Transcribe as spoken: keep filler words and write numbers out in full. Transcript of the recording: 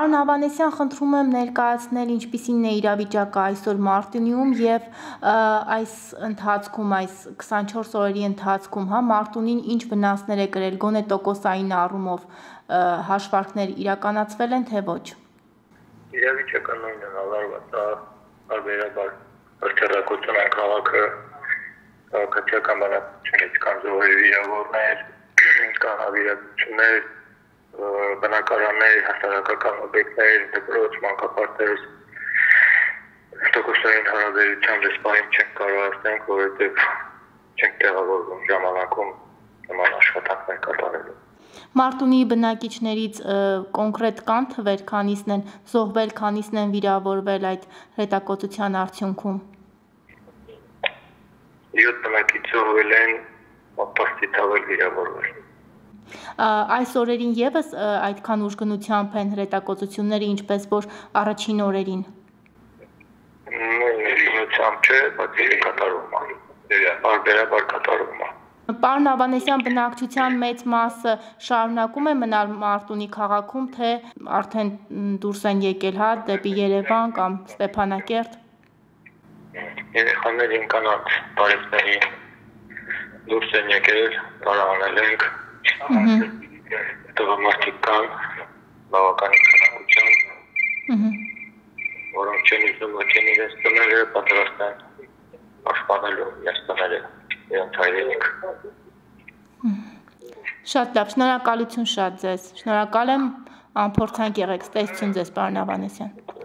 Պարոն Ավանեսյան, խնդրում եմ ներկայացնել ինչպիսին է իրավիճակը այսօր Մարտունիում եւ այս ընթացքում, այս քսանչորս օրերի ընթացքում, հա, Մարտունին ինչ վնասներ է կրել, գոնե տոկոսային առումով հաշվարկներ իրականացվել են, թե ոչ։ Իրավիճակը նույնն է, լարված է, բարբերաբար հրթիռակոծում են քաղաքը, քաղաքացիական բանակցությունից կան զոհերի վիրավորներ, կան ավիրակություններ, բնակարաններ, հասարակական օբյեկտներ, դպրոց, մանկապարտեզ, տոկոսային հարաբերությամբ այս պահին չենք կարող ասենք, որովհետև չենք տեղավորվում ժամանակում նման աշխատանքներ կատարելու։ Մարտունի բնակիչներից կոնկրետ կան թվեր, քանիսն են զոհվել, քանիսն են վիրավորվել այդ հետակոծության արդյունքում։ յոթ բնակիչ զոհվել են, տասնից ավել վիրավորվել։ Այս օրերին եւս այդքան ուժգնությամբ են հրետակոծությունները, ինչպես որ առաջին օրերին։ Նույն ուժգնությամբ չէ, բայց կատարվում է։ Բարբերաբար կատարվում է։ Պարոն Ավանեսյան, բնակչության մեծ մասը շարունակում է մնալ Մարտունի քաղաքում, թե արդեն դուրս են եկել, հա, դեպի Երևան կամ Ստեփանակերտ։ Երեխաներին կանանց տարիքներին դուրս են եկել, տարանել ենք։ Տղամարդիկ կան, բավականին քանակությամբ, որոնք չեն ուզում ոչին իրենց տները պատրաստ են պաշտպանելու իրենց տները, իրենց հայրենիք։ Շատ լավ, շնորհակալություն շատ ձեզ։ Շնորհակալ եմ, անփորձանք եղեք, ստեսություն ձեզ, պարոն Ավանեսյան։